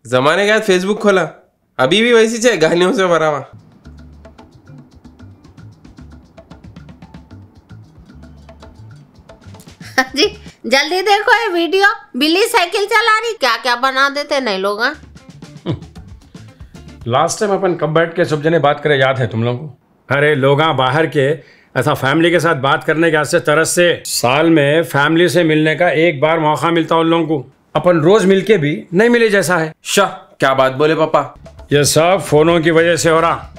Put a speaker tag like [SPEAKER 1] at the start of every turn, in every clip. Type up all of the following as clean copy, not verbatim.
[SPEAKER 1] जमाने के बाद फेसबुक खोला, अभी भी वैसी चाहिए, गालियों से भरा हुआ।
[SPEAKER 2] जी जल्दी देखो ये वीडियो, बिल्ली साइकिल चला रही, क्या क्या बना देते नहीं लोग।
[SPEAKER 3] लास्ट टाइम अपन कब बैठ के सब जने बात करे याद है तुम लोगों को? अरे लोग बाहर के ऐसा फैमिली के साथ बात करने के ऐसे तरह से साल में फैमिली से मिलने का एक बार मौका मिलता उन लोगों को, अपन रोज मिलके भी नहीं मिले जैसा है।
[SPEAKER 1] शाह क्या बात बोले पापा।
[SPEAKER 3] ये सब फोनों की वजह से हो रहा।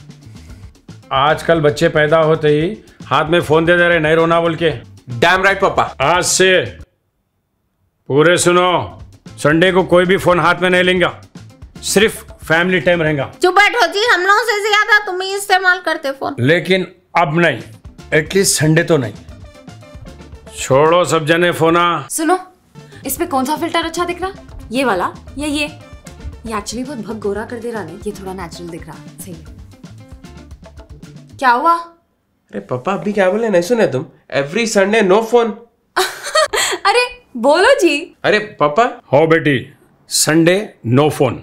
[SPEAKER 3] आजकल बच्चे पैदा होते ही हाथ में फोन दे दे रहे, नहीं रोना बोल के।
[SPEAKER 1] डैम राइट पापा।
[SPEAKER 3] आज से पूरे सुनो, संडे को कोई भी फोन हाथ में नहीं लेंगे, सिर्फ फैमिली टाइम रहेगा।
[SPEAKER 2] चुप बैठो जी, हम लोगों से ज्यादा तुम ही इस्तेमाल करते फोन।
[SPEAKER 3] लेकिन अब नहीं, एटलीस्ट संडे तो नहीं। छोड़ो सब जने फोना।
[SPEAKER 4] सुनो, इस पे कौन सा फिल्टर अच्छा दिख रहा? ये वाला या ये एक्चुअली बहुत भग गोरा कर दे रहा नहीं, ये थोड़ा नेचुरल दिख रहा। सही है। क्या हुआ?
[SPEAKER 1] अरे पापा अभी क्या बोले, नहीं सुने तुम? Every Sunday no phone.
[SPEAKER 4] अरे बोलो जी।
[SPEAKER 1] अरे पापा।
[SPEAKER 3] हो बेटी, संडे नो फोन।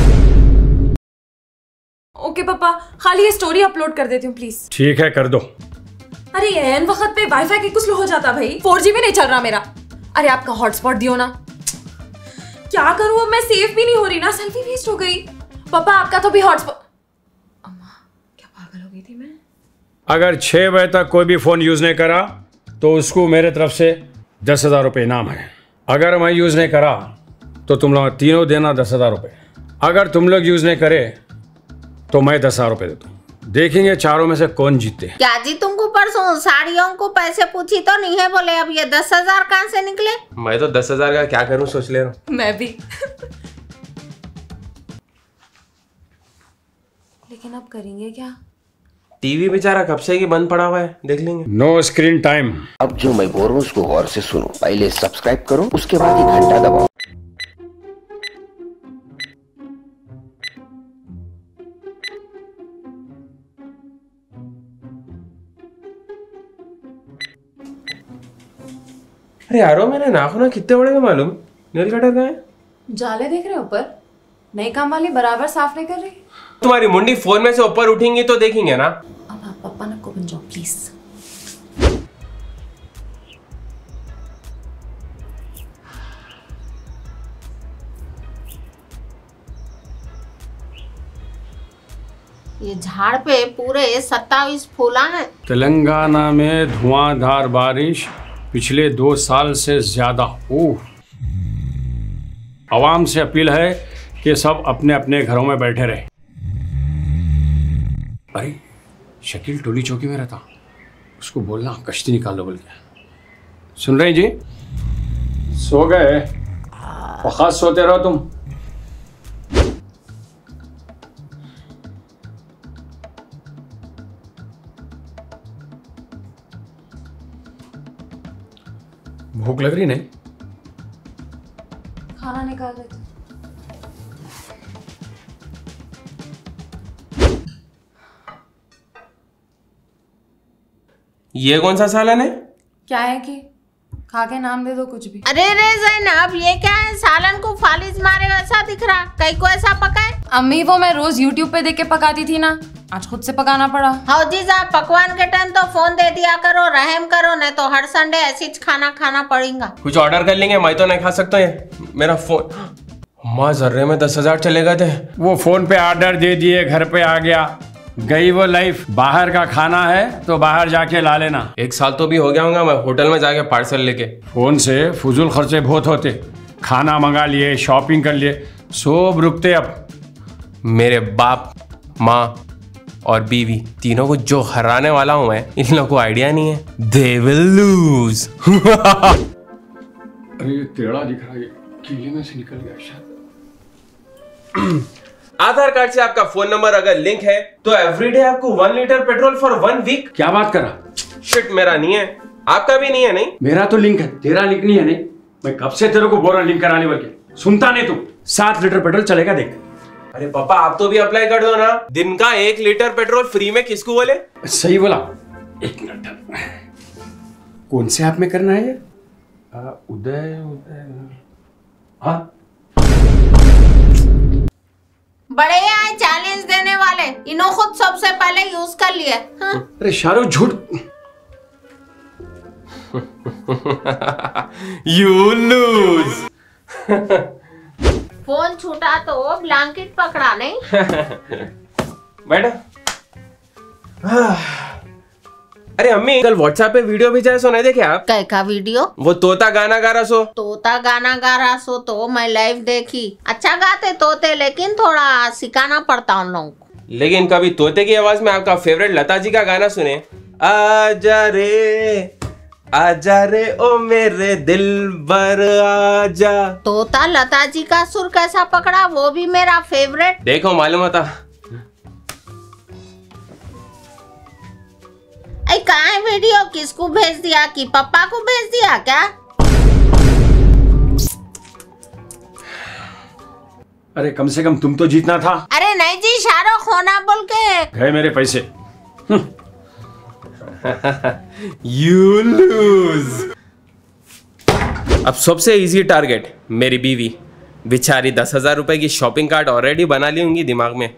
[SPEAKER 4] ओके पापा, खाली ये स्टोरी अपलोड कर देती हूँ प्लीज।
[SPEAKER 3] ठीक है कर दो।
[SPEAKER 4] अरे एन वक्त पे वाईफाई की कुछ हो जाता भाई, 4G भी नहीं चल रहा मेरा। अरे आपका हॉटस्पॉट दियो ना। क्या करूँ, मैं सेफ भी नहीं हो रही ना, सेल्फी वेस्ट हो गई। पापा आपका तो भी हॉटस्पॉट। अम्मा क्या पागल हो गई थी मैं।
[SPEAKER 3] अगर 6 बजे तक कोई भी फोन यूज नहीं करा तो उसको मेरे तरफ से 10,000 रुपये इनाम है। अगर मैं यूज नहीं करा तो तुम लोग तीनों देना 10,000 रुपये। अगर तुम लोग यूज नहीं करे तो मैं 10,000 रुपये देता हूँ। देखेंगे चारों में से कौन जीते।
[SPEAKER 2] क्या जी तुमको परसों साड़ियों को पैसे पूछी तो नहीं है, बोले अब ये 10,000 कहाँ से निकले?
[SPEAKER 1] मैं तो 10,000 का क्या करूँ सोच ले रहा हूँ।
[SPEAKER 4] मैं भी। लेकिन अब करेंगे क्या?
[SPEAKER 1] टीवी बेचारा कब से ही बंद पड़ा हुआ है, देख लेंगे।
[SPEAKER 3] No screen time.
[SPEAKER 5] अब जो मैं बोल रहा हूँ उसको गौर से सुनो। पहले सब्सक्राइब करो, उसके बाद ही घंटा दबाओ।
[SPEAKER 1] अरे यारो मेरे नाखून कितने बड़े हैं मालूम? नेल कटर कहाँ है?
[SPEAKER 4] जाले देख रहे हो ऊपर? नई काम वाली बराबर साफ नहीं कर रही।
[SPEAKER 1] तुम्हारी मुंडी फोन में से ऊपर उठेंगी तो देखेंगे ना।
[SPEAKER 4] अब आप पापा ना को बन जाओ प्लीज।
[SPEAKER 2] ये झाड़ पे पूरे 27 फूला है।
[SPEAKER 3] तेलंगाना में धुआंधार बारिश पिछले 2 साल से ज्यादा। आवाम से अपील है कि सब अपने अपने घरों में बैठे रहे। अरे शकील टोली चौकी में रहता, उसको बोलना कश्ती निकाल लो बोल के। सुन रहे जी? सो गए? खास सोते रहो तुम। भूख लग रही नहीं?
[SPEAKER 4] खाना निकाल देते।
[SPEAKER 1] ये कौन सा सालन है?
[SPEAKER 4] क्या है कि खा के नाम दे दो कुछ भी।
[SPEAKER 2] अरे रे ज़ैनब, ये क्या है? सालन को फालिज मारे वैसा दिख रहा, कहीं को ऐसा पकाए?
[SPEAKER 4] अम्मी वो मैं रोज YouTube पे देख के पकाती थी ना, आज खुद से पकाना पड़ा।
[SPEAKER 2] हाँ जी साहब, पकवान के टाइम तो फोन दे दिया करो, रहम करो, नहीं तो हर संडे ऐसी खाना खाना पड़ेगा।
[SPEAKER 1] कुछ ऑर्डर कर लेंगे, मैं तो नहीं खा सकता ये। मेरा फोन माँ जर्रे में 10,000 चले गए थे।
[SPEAKER 3] वो फोन पे ऑर्डर दे दिए, घर पे आ गया, गई वो लाइफ। बाहर का खाना है तो बाहर जाके ला लेना।
[SPEAKER 1] 1 साल तो भी हो गया होगा मैं होटल में जाके पार्सल लेके।
[SPEAKER 3] फोन से फजूल खर्चे बहुत होते, खाना मंगा लिए, शॉपिंग कर लिए, सब रुकते। अब
[SPEAKER 1] मेरे बाप, माँ और बीवी तीनों को जो हराने वाला हूं मैं, इन लोगों को आइडिया नहीं है। They will lose।
[SPEAKER 3] अरे ये टेढ़ा दिख रहा है, कीले में से निकल गया शायद।
[SPEAKER 1] आधार कार्ड से आपका फोन नंबर अगर लिंक है तो एवरीडे आपको 1 लीटर पेट्रोल फॉर 1 वीक।
[SPEAKER 3] क्या बात करा?
[SPEAKER 1] शिट, मेरा नहीं है, आपका भी नहीं है। नहीं,
[SPEAKER 3] मेरा तो लिंक है, तेरा लिंक नहीं है। नहीं, मैं कब से तेरे को बोल रहा लिंक कराने वाले, सुनता नहीं तू। 7 लीटर पेट्रोल चलेगा देख।
[SPEAKER 1] अरे पापा आप तो भी अप्लाई कर दो ना, दिन का 1 लीटर पेट्रोल फ्री में। किसको बोले?
[SPEAKER 3] सही बोला। 1 मिनट, कौन से ऐप में करना है ये? उदय हाँ
[SPEAKER 2] बड़े आए चैलेंज देने वाले, इन्हों खुद सबसे पहले यूज कर लिए। हाँ?
[SPEAKER 3] अरे शाहरुख झूठ।
[SPEAKER 1] You lose.
[SPEAKER 2] फोन छूटा तो ब्लैंकेट पकड़ा नहीं।
[SPEAKER 1] बैठो। अरे अम्मी, कल व्हाट्सएप पे वीडियो भेजा है, सो नहीं देखे आप?
[SPEAKER 2] कै का वीडियो?
[SPEAKER 1] वो तोता गाना गा रहा सो।
[SPEAKER 2] तोता गाना गा रहा सो तो मैं लाइव देखी। अच्छा गाते तोते, लेकिन थोड़ा सिखाना पड़ता उन लोगों को।
[SPEAKER 1] लेकिन कभी तोते की आवाज में आपका फेवरेट लता जी का गाना सुने, आजा रे ओ मेरे दिलबर आजा।
[SPEAKER 2] तोता लता जी का सुर कैसा पकड़ा, वो भी मेरा फेवरेट।
[SPEAKER 1] देखो मालूम होता।
[SPEAKER 2] कहाँ है वीडियो? किसको भेज दिया? कि पापा को भेज दिया क्या?
[SPEAKER 3] अरे कम से कम तुम तो जीतना था।
[SPEAKER 2] अरे नहीं जी, शाहरुख होना बोल के
[SPEAKER 3] गए मेरे पैसे।
[SPEAKER 1] You lose. अब सबसे इजी टारगेट मेरी बीवी, बेचारी 10,000 रुपए की शॉपिंग कार्ड ऑलरेडी बना ली होंगी दिमाग में।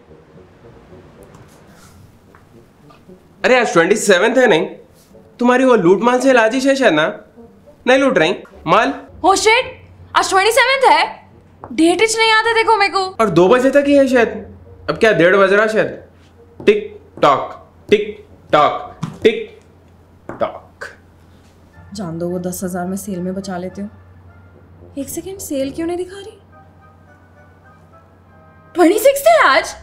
[SPEAKER 1] अरे आज 27 है नहीं? तुम्हारी वो लूट माल से लाजिश है शायद ना? नहीं लूट रही माल?
[SPEAKER 4] हो शिट, आज 27 है। डेट इच नहीं आते देखो मेरे को।
[SPEAKER 1] और 2 बजे तक ही है शायद। अब क्या 1:30 बज रहा शायद। TikTok TikTok TikTok.
[SPEAKER 4] जान दो, वो 10,000 में सेल में बचा लेते हो। एक सेकेंड, सेल क्यों नहीं दिखा रही? 26 है आज।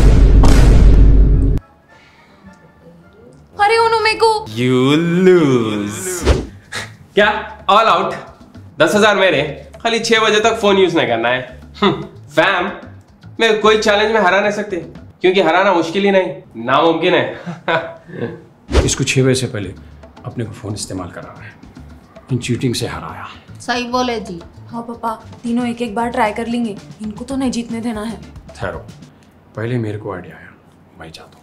[SPEAKER 4] अरे उन्हों मेरे को।
[SPEAKER 1] You lose. क्या ऑल आउट? 10,000 मेरे, खाली 6 बजे तक फोन यूज नहीं करना है। फैम, मैं कोई चैलेंज में हरा नहीं सकते, क्योंकि हराना मुश्किल ही नहीं, नामुमकिन है।
[SPEAKER 3] इसको 6 बजे से पहले अपने को फोन इस्तेमाल करा है। इन चीटिंग से हराया।
[SPEAKER 2] सही बोले जी।
[SPEAKER 4] हाँ पापा, तीनों एक एक बार ट्राई कर लेंगे, इनको तो नहीं जीतने देना है।
[SPEAKER 3] ठहरो, पहले मेरे को आइडिया आया, मैं जाता हूँ।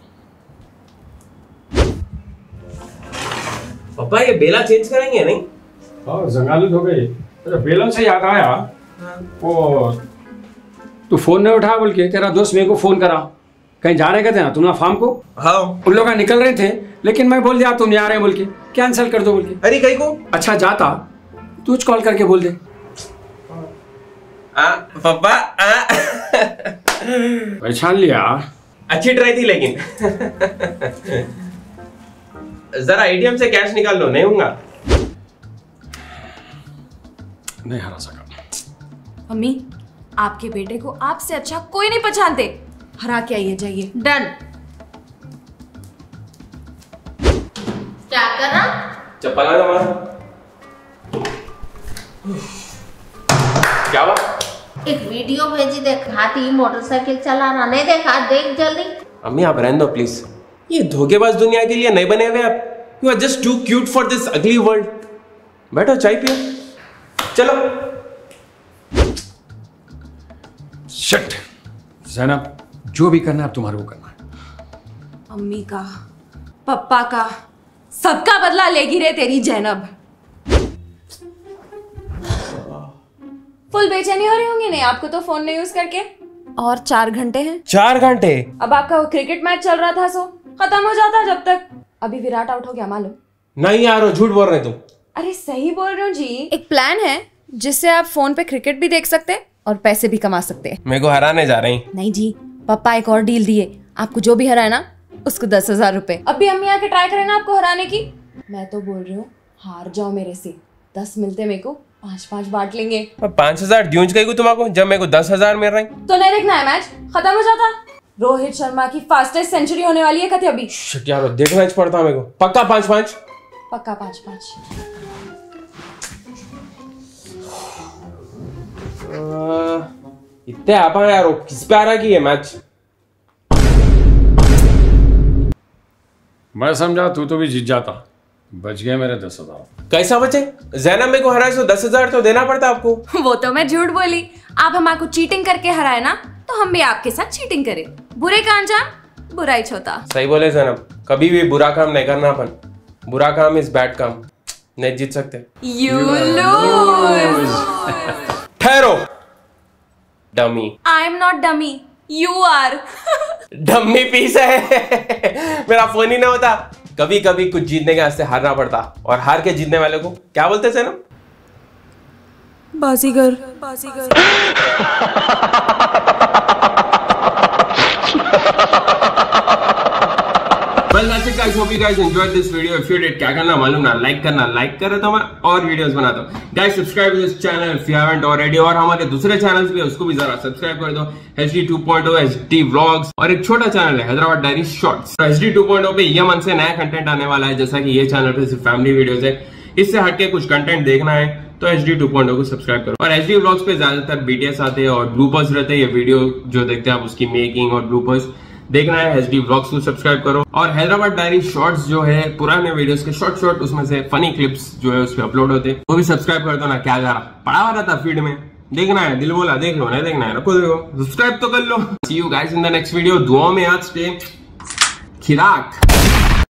[SPEAKER 1] पापा ये बेला चेंज करेंगे नहीं?
[SPEAKER 3] हाँ, जंगालुद हो गई। अच्छा, बेलन से याद आया, वो तू फोन नहीं उठा बोल के तेरा दोस्त मेरे को फोन करा, कहीं जा रहे थे ना तुम ना फार्म को।
[SPEAKER 1] हाँ,
[SPEAKER 3] उन लोग निकल रहे थे, लेकिन मैं बोल दिया तुम नहीं आ रहे बोल के, कैंसिल कर दो बोल के।
[SPEAKER 1] अरे कहीं को?
[SPEAKER 3] अच्छा जाता तू कॉल करके बोल दे।
[SPEAKER 1] पापा
[SPEAKER 3] पहचान लिया।
[SPEAKER 1] अच्छी ट्राई थी, लेकिन जरा एटीएम से कैश निकाल लो, नहीं होगा।
[SPEAKER 3] नहीं हरा सका।
[SPEAKER 4] मम्मी, आपके बेटे को आपसे अच्छा कोई नहीं पहचानते। हरा के आइए, जाइए।
[SPEAKER 2] डन। क्या करा?
[SPEAKER 1] चप्पल आ जाओ। क्या हुआ?
[SPEAKER 2] एक वीडियो भेजी, देख हाथी मोटरसाइकिल चला रहा, नहीं देखा? देख जल्दी।
[SPEAKER 1] अम्मी आप रहने दो प्लीज, ये धोखेबाज दुनिया के लिए नहीं बने हुए आप। You are just too cute for this ugly world. बैठो, चाय पियो, चलो।
[SPEAKER 3] शिट, ज़ैनब, जो भी करना है अब तुम्हारे को करना है।
[SPEAKER 4] मम्मी का, पप्पा का, सबका बदला लेगी रे तेरी जैनब। फुल बेचैनी हो रही होंगी नहीं आपको तो फोन नहीं यूज करके। और 4 घंटे हैं।
[SPEAKER 1] 4 घंटे?
[SPEAKER 4] अब आपका वो क्रिकेट मैच चल रहा था, सो खत्म हो जाता जब तक। अभी विराट आउट हो गया मालूम?
[SPEAKER 1] नहीं यार, झूठ बोल रहे तुम।
[SPEAKER 4] अरे सही बोल रहे हो जी। एक प्लान है जिससे आप फोन पे क्रिकेट भी देख सकते हैं और पैसे भी कमा सकते हैं।
[SPEAKER 1] मेरे को हराने जा रही?
[SPEAKER 4] नहीं जी, पापा एक और डील दिए, आपको जो भी हराए ना उसको 10,000 रुपए। अब भी अम्मी आके ट्राई करें ना आपको हराने की। मैं तो बोल रही हूँ हार जाओ मेरे से, 10 मिलते मेरे को, 5-5 बांट लेंगे।
[SPEAKER 1] 5,000 द्यूंज गई तुम्हारे, जब मेरे को 10,000 मिल रहे।
[SPEAKER 4] तो नहीं देखना है मैच, खत्म हो जाता। रोहित शर्मा की फास्टेस्ट सेंचुरी होने वाली है कथे अभी।
[SPEAKER 1] शिट यार, देखना ही पड़ता मेरे को। पक्का 5-5?
[SPEAKER 4] पक्का 5-5।
[SPEAKER 1] इतने आप यार, किस पे आ रहा की है मैच?
[SPEAKER 3] मैं समझा तू तो भी जीत जाता, बच गए मेरे 10,000।
[SPEAKER 1] कैसा बचे? ज़ैनब मेरे को हराए, 10,000 तो देना पड़ता आपको।
[SPEAKER 4] वो तो मैं झूठ बोली, आप हमारे चीटिंग करके हराए ना, तो हम भी आपके साथ चीटिंग करें। बुरे का अंजाम बुरा ही होता।
[SPEAKER 1] सही बोले ज़ैनब, कभी भी बुरा काम नहीं करना अपन। बुरा काम इज बैड काम, नहीं जीत सकते।
[SPEAKER 4] You lose.
[SPEAKER 1] ठहरो dummy.
[SPEAKER 4] I am not dummy. You are.
[SPEAKER 1] Dummy piece है। मेरा फोन ही ना होता। कभी कभी कुछ जीतने के वास्ते हारना पड़ता, और हार के जीतने वाले को क्या बोलते थे ना?
[SPEAKER 4] बाजीगर।
[SPEAKER 1] Well, that's it guys. Hope you guys enjoyed this video. If you did, क्या करना मालूम ना, लाइक करना, लाइक कर रहे तो मैं और वीडियोस बनाता हूँ। Guys, subscribe to this channel if you haven't already. और हमारे दूसरे चैनल्स भी है, उसको भी जरा सब्सक्राइब कर दो। HD 2.0, HD Vlogs, और एक छोटा चैनल है हैदराबाद डायरी शॉर्ट्स। तो HD 2.0 पे ये मंथ से नया कंटेंट आने वाला है, जैसा कि ये चैनल पे सिर्फ फैमिली वीडियोस है। इससे हटके कुछ कंटेंट देखना है तो HD 2.0 को सब्सक्राइब करो। और HD Vlogs पे ज्यादातर BTS आते हैं और ब्लूपर्स रहते हैं। ये वीडियो जो देखते हैं आप, उसकी मेकिंग और ब्लूपर्स देखना है, HD Vlogs को सब्सक्राइब करो। और हैदराबाद डायरी शॉर्ट्स जो है, पुराने वीडियोस के शॉर्ट उसमें से फनी क्लिप्स जो है उस पर अपलोड होते हैं, वो भी सब्सक्राइब कर दो ना। क्या जा रहा पड़ा हुआ रहता फीड में, देखना है, दिल बोला देख लो, नहीं देखना है रखो, देखो सब्सक्राइब तो कर लो। See you guys in the next video. दुआ में याद स्टे खिराक।